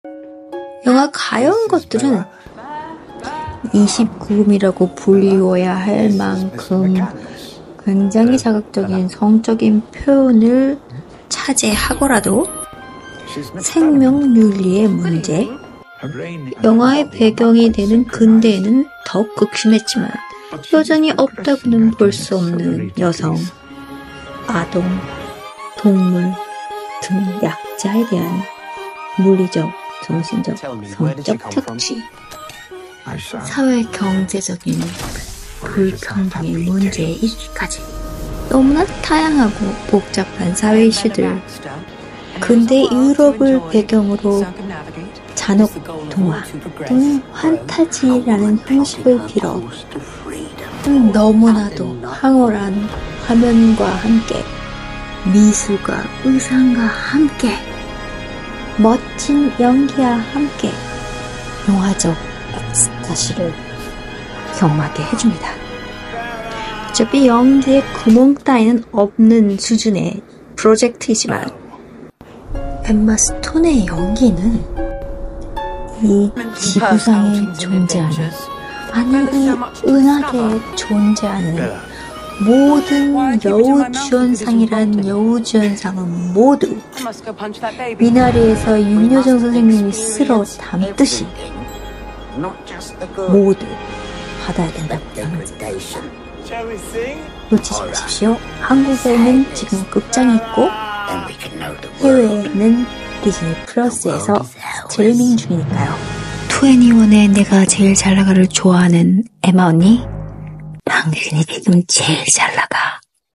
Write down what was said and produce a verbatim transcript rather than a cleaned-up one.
영화 가여운 것들은 이십구 금이라고 불리워야 할 만큼 굉장히 자극적인 성적인 표현을 차지하고라도 생명윤리의 문제, 영화의 배경이 되는 근대에는 더욱 극심했지만 여전히 없다고는 볼 수 없는 여성, 아동, 동물 등 약자에 대한 물리적, 정신적, 성적 착취, 사회 경제적인 불평등의 문제에 이르기까지 너무나 다양하고 복잡한 사회 이슈들, 근대 유럽을 배경으로 잔혹 동화 또는 환타지라는 형식을 빌어 너무나도 황홀한 화면과 함께 미술과 의상과 함께 멋진 연기와 함께 영화적 엑스타시를 경험하게 해줍니다. 어차피 연기에 구멍 따위는 없는 수준의 프로젝트이지만 엠마 스톤의 연기는 이 지구상에 존재하는, 아니 이 은하계에 존재하는 모든 여우주연상이란 여우주연상은 모두 미나리에서 윤여정 선생님이 쓸어 담듯이 모두 받아야 된다고 생각합니다. 놓치지 마십시오. 한국에는 지금 극장이 있고 해외에는 디즈니 플러스에서 스트리밍 중이니까요. 이십일의 내가 제일 잘 나가를 좋아하는 에마 언니, 당신이 지금 제일 잘 나가.